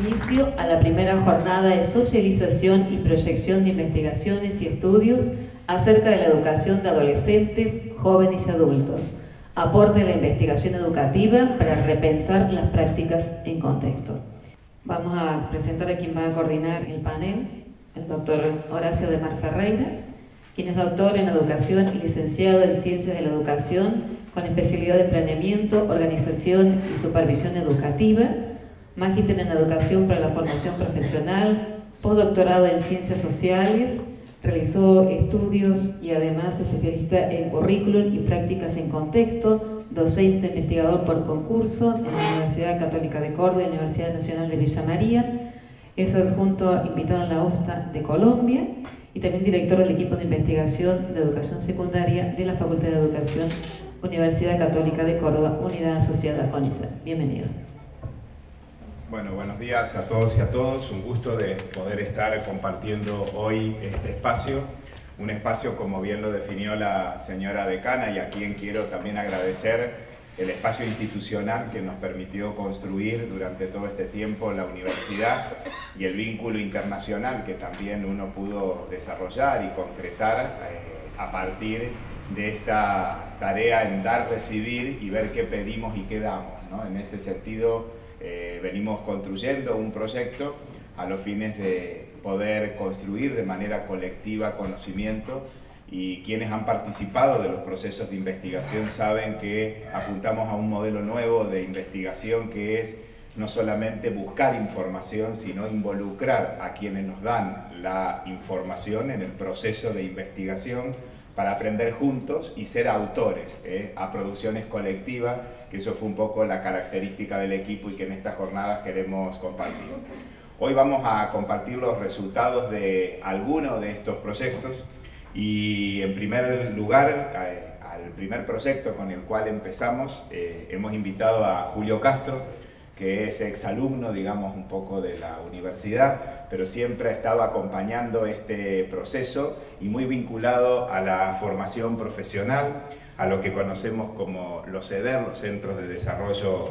inicio a la primera jornada de socialización y proyección de investigaciones y estudios acerca de la educación de adolescentes, jóvenes y adultos. Aporte de la investigación educativa para repensar las prácticas en contexto. Vamos a presentar a quien va a coordinar el panel, el doctor Horacio de Mar Ferreira, quien es doctor en educación y licenciado en ciencias de la educación con especialidad de planeamiento, organización y supervisión educativa, magíster en educación para la formación profesional, postdoctorado en ciencias sociales, realizó estudios y además especialista en currículum y prácticas en contexto, docente investigador por concurso en la Universidad Católica de Córdoba y Universidad Nacional de Villa María, es adjunto invitado en la OSTA de Colombia y también director del equipo de investigación de educación secundaria de la Facultad de Educación, Universidad Católica de Córdoba, unidad asociada a UNICEF. Bienvenido. Bueno, buenos días a todos y a todos. Un gusto de poder estar compartiendo hoy este espacio. Un espacio, como bien lo definió la señora decana, y a quien quiero también agradecer el espacio institucional que nos permitió construir durante todo este tiempo la universidad y el vínculo internacional que también uno pudo desarrollar y concretar a partir de esta tarea en dar, recibir y ver qué pedimos y qué damos, ¿no? En ese sentido, venimos construyendo un proyecto a los fines de poder construir de manera colectiva conocimiento, y quienes han participado de los procesos de investigación saben que apuntamos a un modelo nuevo de investigación que es no solamente buscar información, sino involucrar a quienes nos dan la información en el proceso de investigación para aprender juntos y ser autores a producciones colectivas, que eso fue un poco la característica del equipo y que en estas jornadas queremos compartir. Hoy vamos a compartir los resultados de algunos de estos proyectos y en primer lugar al primer proyecto con el cual empezamos hemos invitado a Julio Castro, que es exalumno, digamos, un poco de la universidad, pero siempre ha estado acompañando este proceso y muy vinculado a la formación profesional, a lo que conocemos como los CEDER, los Centros de Desarrollo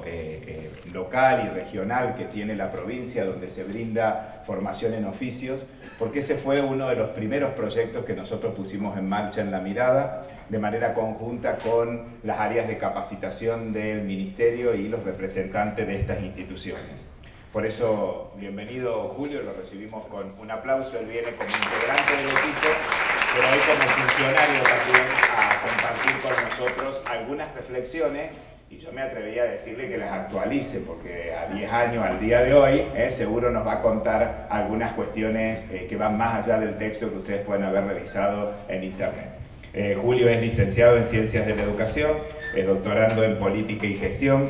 Local y Regional que tiene la provincia, donde se brinda formación en oficios, porque ese fue uno de los primeros proyectos que nosotros pusimos en marcha en La Mirada, de manera conjunta con las áreas de capacitación del Ministerio y los representantes de estas instituciones. Por eso, bienvenido Julio, lo recibimos con un aplauso. Él viene como integrante del equipo, pero hoy como funcionario también a compartir con nosotros algunas reflexiones, y yo me atrevería a decirle que las actualice, porque a 10 años, al día de hoy, seguro nos va a contar algunas cuestiones que van más allá del texto que ustedes pueden haber revisado en internet. Julio es licenciado en Ciencias de la Educación, es doctorando en Política y Gestión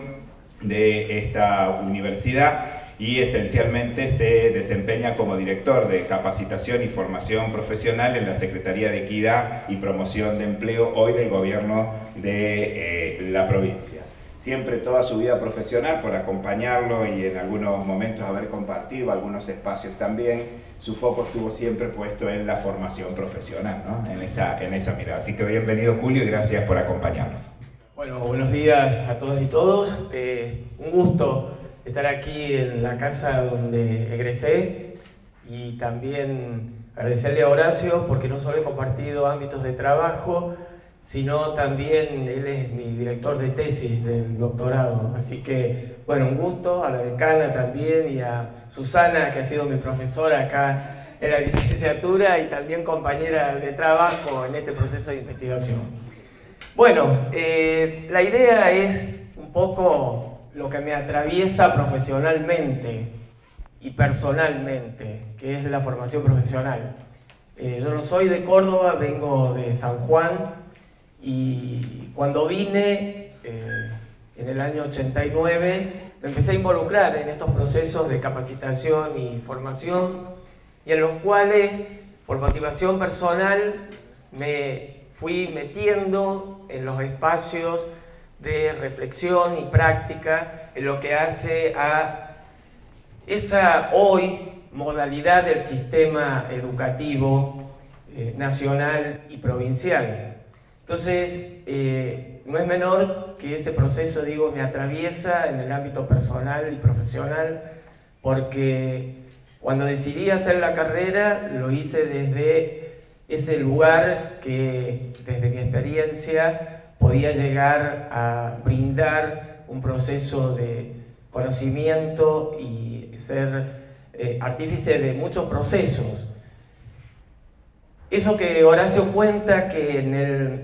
de esta universidad y esencialmente se desempeña como director de Capacitación y Formación Profesional en la Secretaría de Equidad y Promoción de Empleo, hoy del Gobierno de la provincia. Siempre toda su vida profesional, por acompañarlo y en algunos momentos haber compartido algunos espacios también, su foco estuvo siempre puesto en la formación profesional, ¿no? en esa mirada. Así que bienvenido Julio y gracias por acompañarnos. Bueno, buenos días a todas y todos. Un gusto estar aquí en la casa donde egresé y también agradecerle a Horacio porque no solo he compartido ámbitos de trabajo, sino también él es mi director de tesis del doctorado. Así que, bueno, un gusto a la decana también y a Susana, que ha sido mi profesora acá en la licenciatura y también compañera de trabajo en este proceso de investigación. Bueno, la idea es un poco lo que me atraviesa profesionalmente y personalmente, que es la formación profesional. Yo no soy de Córdoba, vengo de San Juan, y cuando vine en el año 89 me empecé a involucrar en estos procesos de capacitación y formación, y en los cuales por motivación personal me fui metiendo en los espacios de reflexión y práctica en lo que hace a esa hoy modalidad del sistema educativo nacional y provincial. Entonces, no es menor que ese proceso, digo, me atraviesa en el ámbito personal y profesional, porque cuando decidí hacer la carrera lo hice desde ese lugar que, desde mi experiencia, podía llegar a brindar un proceso de conocimiento y ser artífice de muchos procesos. Eso que Horacio cuenta que en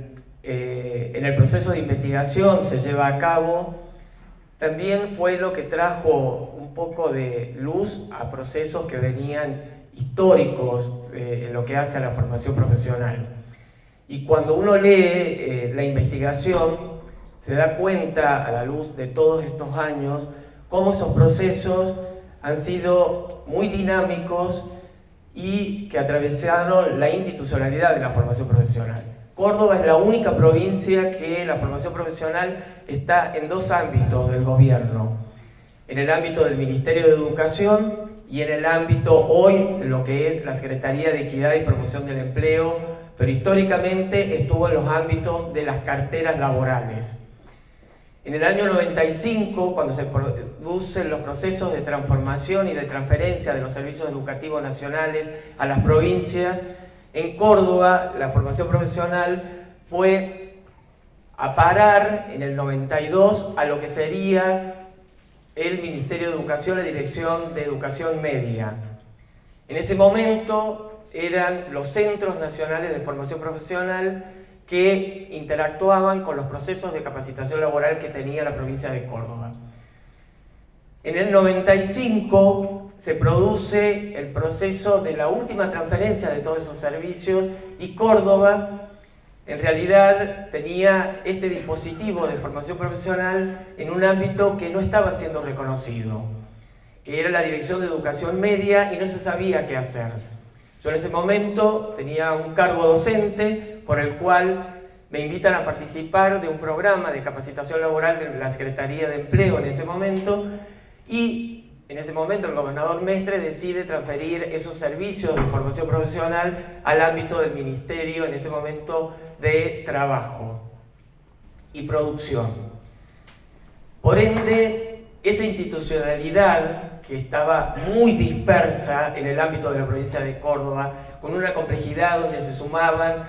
el proceso de investigación se lleva a cabo, también fue lo que trajo un poco de luz a procesos que venían históricos en lo que hace a la formación profesional. Y cuando uno lee la investigación, se da cuenta, a la luz de todos estos años, cómo esos procesos han sido muy dinámicos y que atravesaron la institucionalidad de la formación profesional. Córdoba es la única provincia que la formación profesional está en dos ámbitos del gobierno: en el ámbito del Ministerio de Educación y en el ámbito hoy, lo que es la Secretaría de Equidad y Promoción del Empleo, pero históricamente estuvo en los ámbitos de las carteras laborales. En el año 95, cuando se producen los procesos de transformación y de transferencia de los servicios educativos nacionales a las provincias, en Córdoba la formación profesional fue a parar en el 92 a lo que sería el Ministerio de Educación, la Dirección de Educación Media. En ese momento eran los centros nacionales de formación profesional que interactuaban con los procesos de capacitación laboral que tenía la provincia de Córdoba. En el 95 se produce el proceso de la última transferencia de todos esos servicios y Córdoba en realidad tenía este dispositivo de formación profesional en un ámbito que no estaba siendo reconocido, que era la Dirección de Educación Media, y no se sabía qué hacer. Yo en ese momento tenía un cargo docente por el cual me invitan a participar de un programa de capacitación laboral de la Secretaría de Empleo en ese momento, y en ese momento el gobernador Mestre decide transferir esos servicios de formación profesional al ámbito del Ministerio, en ese momento de Trabajo y Producción. Por ende, esa institucionalidad que estaba muy dispersa en el ámbito de la provincia de Córdoba, con una complejidad donde se sumaban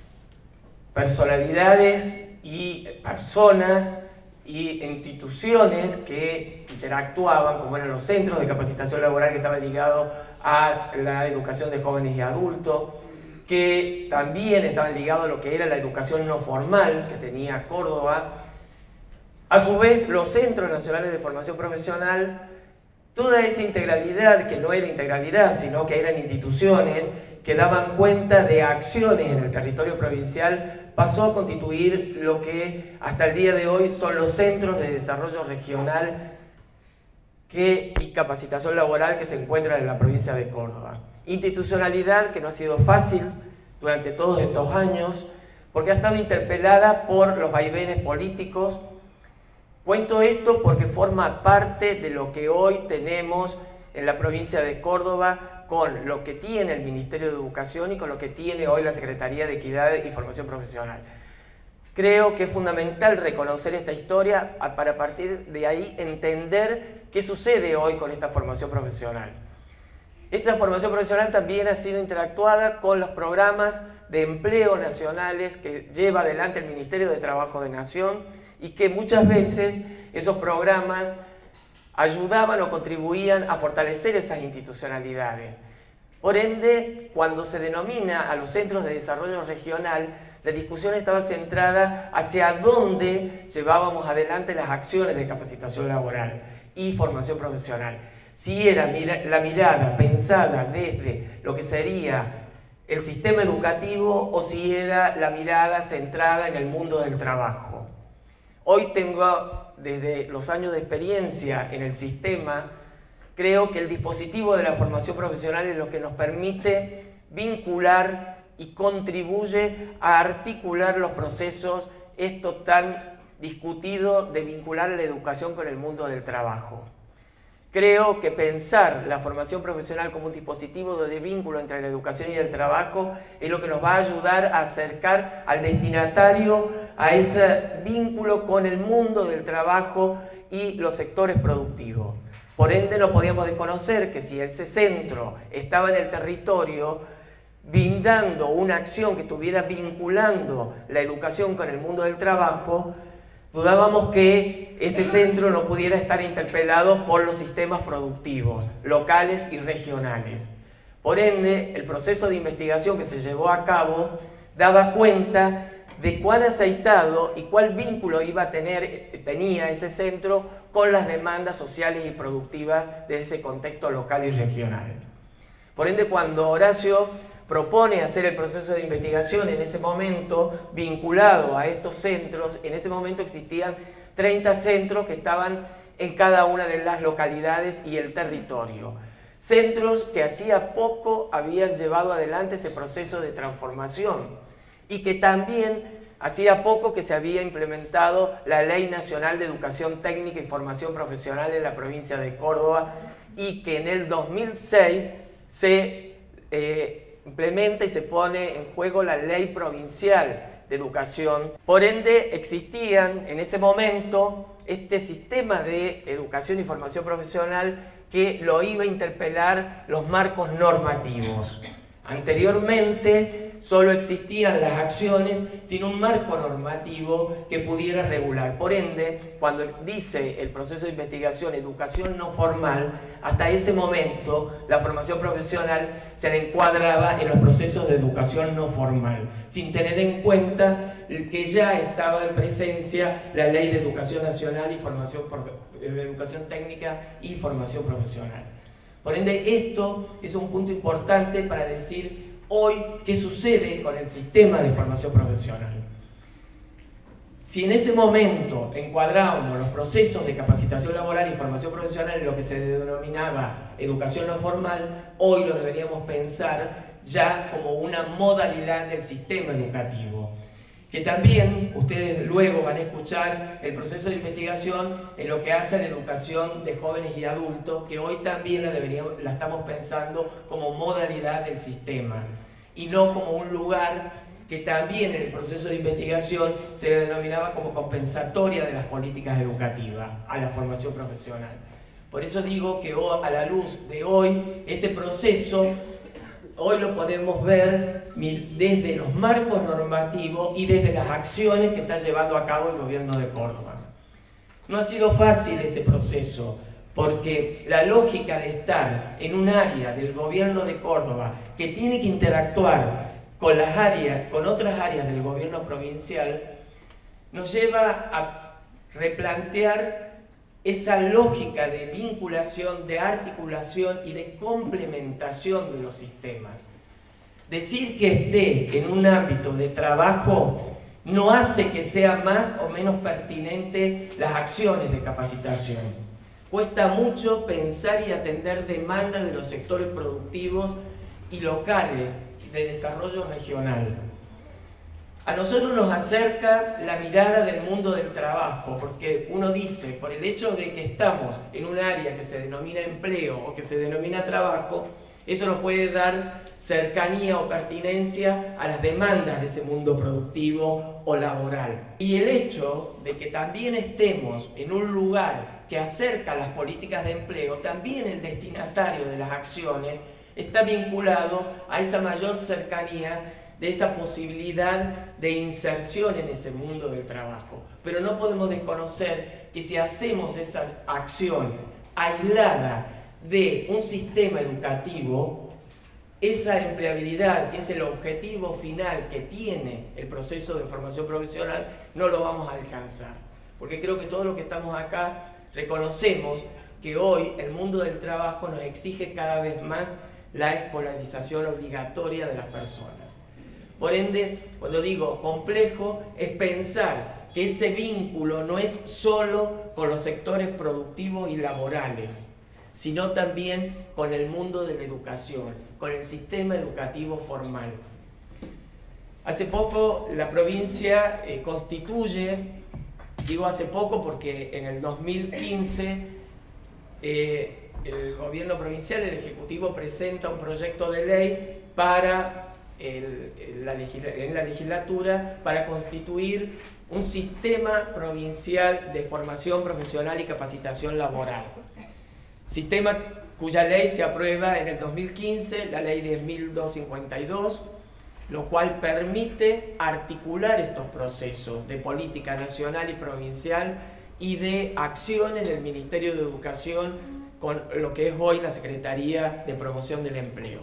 personalidades y personas y instituciones que interactuaban, como eran los centros de capacitación laboral que estaban ligados a la educación de jóvenes y adultos, que también estaban ligados a lo que era la educación no formal que tenía Córdoba. A su vez, los centros nacionales de formación profesional, toda esa integralidad, que no era integralidad, sino que eran instituciones que daban cuenta de acciones en el territorio provincial, pasó a constituir lo que hasta el día de hoy son los centros de desarrollo regional y capacitación laboral que se encuentran en la provincia de Córdoba. Institucionalidad que no ha sido fácil durante todos estos años, porque ha estado interpelada por los vaivenes políticos. Cuento esto porque forma parte de lo que hoy tenemos en la provincia de Córdoba, con lo que tiene el Ministerio de Educación y con lo que tiene hoy la Secretaría de Equidad y Formación Profesional. Creo que es fundamental reconocer esta historia para, a partir de ahí, entender qué sucede hoy con esta formación profesional. Esta formación profesional también ha sido interactuada con los programas de empleo nacionales que lleva adelante el Ministerio de Trabajo de Nación, y que muchas veces esos programas ayudaban o contribuían a fortalecer esas institucionalidades. Por ende, cuando se denomina a los centros de desarrollo regional, la discusión estaba centrada hacia dónde llevábamos adelante las acciones de capacitación laboral y formación profesional. Si era la mirada pensada desde lo que sería el sistema educativo o si era la mirada centrada en el mundo del trabajo. Hoy tengo, desde los años de experiencia en el sistema, creo que el dispositivo de la formación profesional es lo que nos permite vincular y contribuye a articular los procesos, esto tan discutido de vincular la educación con el mundo del trabajo. Creo que pensar la formación profesional como un dispositivo de vínculo entre la educación y el trabajo es lo que nos va a ayudar a acercar al destinatario a ese vínculo con el mundo del trabajo y los sectores productivos. Por ende, no podíamos desconocer que si ese centro estaba en el territorio, brindando una acción que estuviera vinculando la educación con el mundo del trabajo, dudábamos que ese centro no pudiera estar interpelado por los sistemas productivos locales y regionales. Por ende, el proceso de investigación que se llevó a cabo daba cuenta de cuán aceitado y cuál vínculo tenía ese centro con las demandas sociales y productivas de ese contexto local y regional. Por ende, cuando Horacio propone hacer el proceso de investigación en ese momento vinculado a estos centros, en ese momento existían 30 centros que estaban en cada una de las localidades y el territorio. Centros que hacía poco habían llevado adelante ese proceso de transformación y que también hacía poco que se había implementado la Ley Nacional de Educación Técnica y Formación Profesional en la provincia de Córdoba y que en el 2006 se implementa y se pone en juego la Ley Provincial de Educación. Por ende, existían en ese momento este sistema de educación y formación profesional que lo iba a interpelar los marcos normativos. Anteriormente solo existían las acciones sin un marco normativo que pudiera regular. Por ende, cuando dice el proceso de investigación educación no formal, hasta ese momento la formación profesional se le encuadraba en los procesos de educación no formal, sin tener en cuenta que ya estaba en presencia la Ley de Educación Nacional y de Educación Técnica y Formación Profesional. Por ende, esto es un punto importante para decir hoy qué sucede con el sistema de formación profesional. Si en ese momento encuadrábamos los procesos de capacitación laboral y formación profesional en lo que se denominaba educación no formal, hoy lo deberíamos pensar ya como una modalidad del sistema educativo. Que también ustedes luego van a escuchar el proceso de investigación en lo que hace a la educación de jóvenes y adultos, que hoy también la estamos pensando como modalidad del sistema y no como un lugar que también en el proceso de investigación se denominaba como compensatoria de las políticas educativas a la formación profesional. Por eso digo que a la luz de hoy, ese proceso hoy lo podemos ver desde los marcos normativos y desde las acciones que está llevando a cabo el gobierno de Córdoba. No ha sido fácil ese proceso, porque la lógica de estar en un área del gobierno de Córdoba que tiene que interactuar con otras áreas del gobierno provincial, nos lleva a replantear esa lógica de vinculación, de articulación y de complementación de los sistemas. Decir que esté en un ámbito de trabajo no hace que sea más o menos pertinente las acciones de capacitación. Cuesta mucho pensar y atender demandas de los sectores productivos y locales de desarrollo regional. A nosotros nos acerca la mirada del mundo del trabajo, porque uno dice, por el hecho de que estamos en un área que se denomina empleo o que se denomina trabajo, eso nos puede dar cercanía o pertinencia a las demandas de ese mundo productivo o laboral. Y el hecho de que también estemos en un lugar que acerca las políticas de empleo, también el destinatario de las acciones está vinculado a esa mayor cercanía de esa posibilidad de inserción en ese mundo del trabajo. Pero no podemos desconocer que si hacemos esa acción aislada de un sistema educativo, esa empleabilidad, que es el objetivo final que tiene el proceso de formación profesional, no lo vamos a alcanzar. Porque creo que todos los que estamos acá reconocemos que hoy el mundo del trabajo nos exige cada vez más la escolarización obligatoria de las personas. Por ende, cuando digo complejo, es pensar que ese vínculo no es solo con los sectores productivos y laborales, sino también con el mundo de la educación, con el sistema educativo formal. Hace poco la provincia constituye, digo hace poco porque en el 2015 el gobierno provincial, el Ejecutivo, presenta un proyecto de ley para en la legislatura para constituir un sistema provincial de formación profesional y capacitación laboral. sistema cuya ley se aprueba en el 2015, la ley 10.252, lo cual permite articular estos procesos de política nacional y provincial y de acciones del Ministerio de Educación con lo que es hoy la Secretaría de Promoción del Empleo.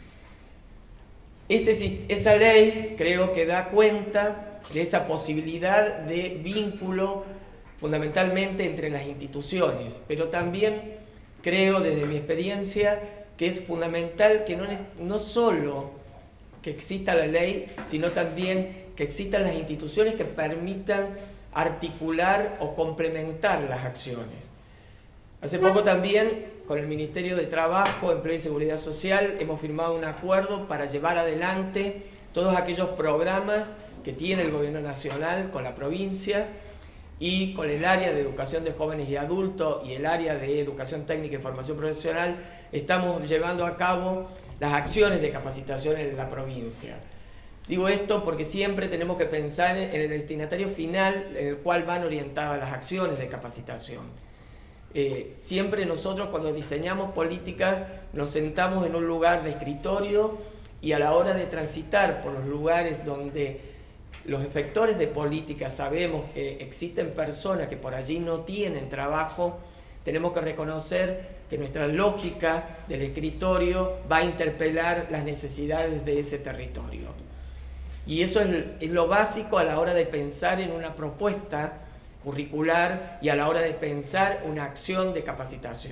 Esa ley creo que da cuenta de esa posibilidad de vínculo fundamentalmente entre las instituciones, pero también creo desde mi experiencia que es fundamental que no solo que exista la ley, sino también que existan las instituciones que permitan articular o complementar las acciones. Hace poco también con el Ministerio de Trabajo, Empleo y Seguridad Social hemos firmado un acuerdo para llevar adelante todos aquellos programas que tiene el Gobierno Nacional con la provincia y con el área de educación de jóvenes y adultos y el área de educación técnica y formación profesional. Estamos llevando a cabo las acciones de capacitación en la provincia. Digo esto porque siempre tenemos que pensar en el destinatario final en el cual van orientadas las acciones de capacitación. Siempre nosotros cuando diseñamos políticas nos sentamos en un lugar de escritorio y a la hora de transitar por los lugares donde los efectores de política sabemos que existen personas que por allí no tienen trabajo, tenemos que reconocer que nuestra lógica del escritorio va a interpelar las necesidades de ese territorio. Y eso es lo básico a la hora de pensar en una propuesta curricular y a la hora de pensar una acción de capacitación.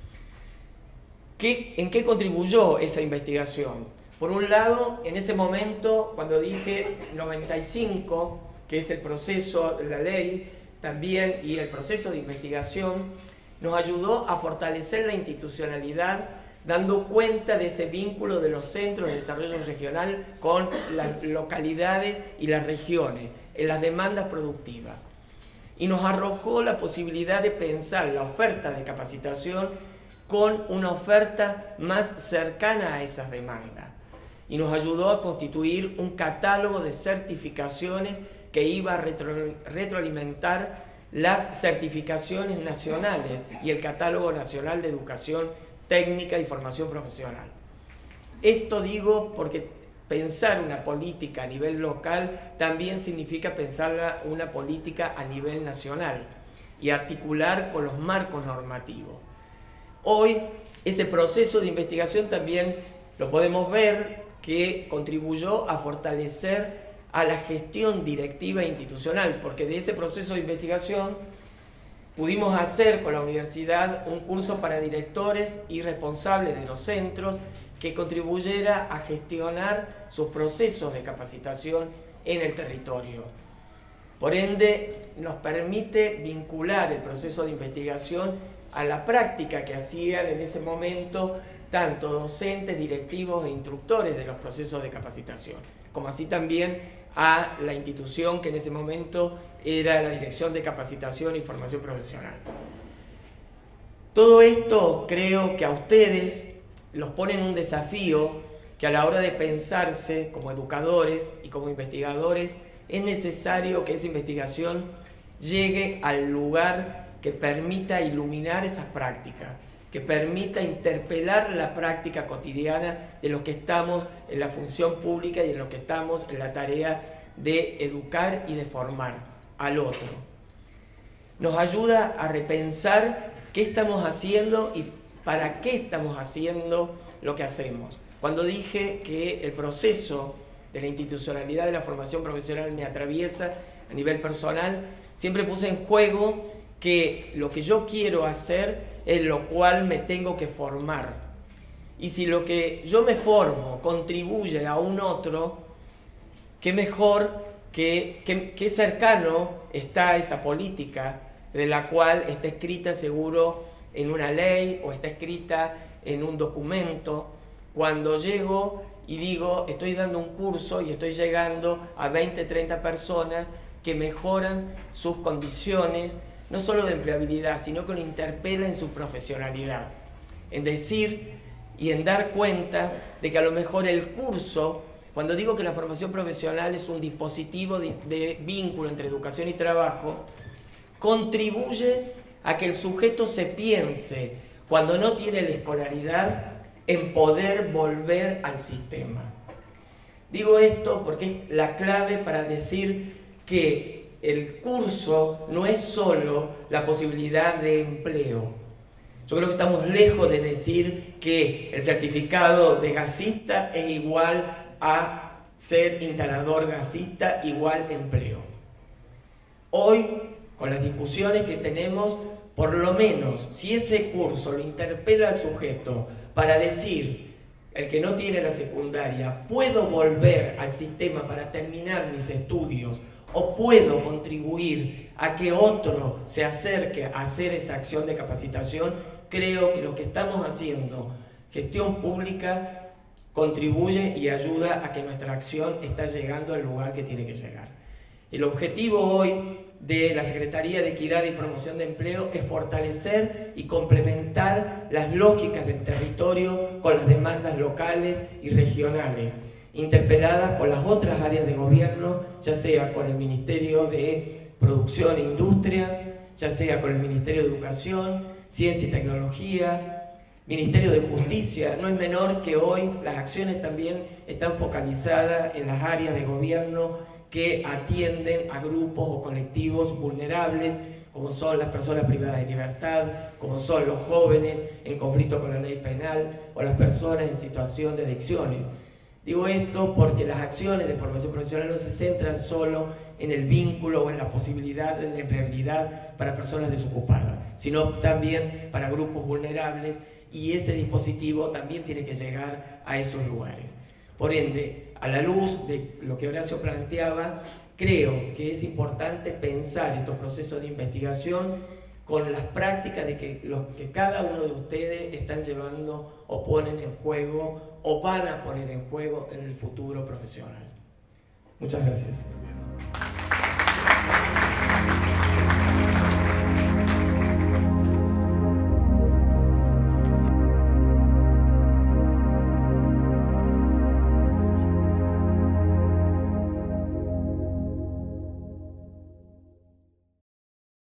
¿En qué contribuyó esa investigación? Por un lado, en ese momento, cuando dije 95, que es el proceso de la ley también y el proceso de investigación, nos ayudó a fortalecer la institucionalidad, dando cuenta de ese vínculo de los centros de desarrollo regional con las localidades y las regiones, en las demandas productivas. Y nos arrojó la posibilidad de pensar la oferta de capacitación con una oferta más cercana a esas demandas. Y nos ayudó a constituir un catálogo de certificaciones que iba a retroalimentar las certificaciones nacionales y el Catálogo Nacional de Educación Técnica y Formación Profesional. Esto digo porque pensar una política a nivel local también significa pensar una política a nivel nacional y articular con los marcos normativos. Hoy ese proceso de investigación también lo podemos ver que contribuyó a fortalecer a la gestión directiva e institucional, porque de ese proceso de investigación pudimos hacer con la universidad un curso para directores y responsables de los centros que contribuyera a gestionar sus procesos de capacitación en el territorio. Por ende, nos permite vincular el proceso de investigación a la práctica que hacían en ese momento tanto docentes, directivos e instructores de los procesos de capacitación, como así también a la institución que en ese momento era la Dirección de Capacitación y Formación Profesional. Todo esto creo que a ustedes los pone en un desafío que a la hora de pensarse como educadores y como investigadores es necesario que esa investigación llegue al lugar que permita iluminar esas prácticas, que permita interpelar la práctica cotidiana de los que estamos en la función pública y en los que estamos en la tarea de educar y de formar al otro. Nos ayuda a repensar qué estamos haciendo y para qué estamos haciendo lo que hacemos. Cuando dije que el proceso de la institucionalidad de la formación profesional me atraviesa a nivel personal, siempre puse en juego que lo que yo quiero hacer es lo cual me tengo que formar. Y si lo que yo me formo contribuye a un otro, qué mejor, qué cercano está esa política de la cual está escrita seguro en una ley o está escrita en un documento. Cuando llego y digo, estoy dando un curso y estoy llegando a 20, 30 personas que mejoran sus condiciones, no solo de empleabilidad, sino que lo interpela en su profesionalidad. En decir y en dar cuenta de que a lo mejor el curso, cuando digo que la formación profesional es un dispositivo de vínculo entre educación y trabajo, contribuye a que el sujeto se piense cuando no tiene la escolaridad, en poder volver al sistema. Digo esto porque es la clave para decir que el curso no es solo la posibilidad de empleo. Yo creo que estamos lejos de decir que el certificado de gasista es igual a ser instalador gasista igual empleo. Hoy, con las discusiones que tenemos, por lo menos, si ese curso lo interpela al sujeto para decir, el que no tiene la secundaria, puedo volver al sistema para terminar mis estudios o puedo contribuir a que otro se acerque a hacer esa acción de capacitación, creo que lo que estamos haciendo, gestión pública, contribuye y ayuda a que nuestra acción está llegando al lugar que tiene que llegar. El objetivo hoy de la Secretaría de Equidad y Promoción de Empleo es fortalecer y complementar las lógicas del territorio con las demandas locales y regionales, interpeladas con las otras áreas de gobierno, ya sea con el Ministerio de Producción e Industria, ya sea con el Ministerio de Educación, Ciencia y Tecnología, Ministerio de Justicia. No es menor que hoy las acciones también están focalizadas en las áreas de gobierno que atienden a grupos o colectivos vulnerables, como son las personas privadas de libertad, como son los jóvenes en conflicto con la ley penal o las personas en situación de adicciones. Digo esto porque las acciones de formación profesional no se centran solo en el vínculo o en la posibilidad de empleabilidad para personas desocupadas, sino también para grupos vulnerables, y ese dispositivo también tiene que llegar a esos lugares. Por ende, a la luz de lo que Horacio planteaba, creo que es importante pensar estos procesos de investigación con las prácticas de que cada uno de ustedes están llevando o ponen en juego o van a poner en juego en el futuro profesional. Muchas gracias.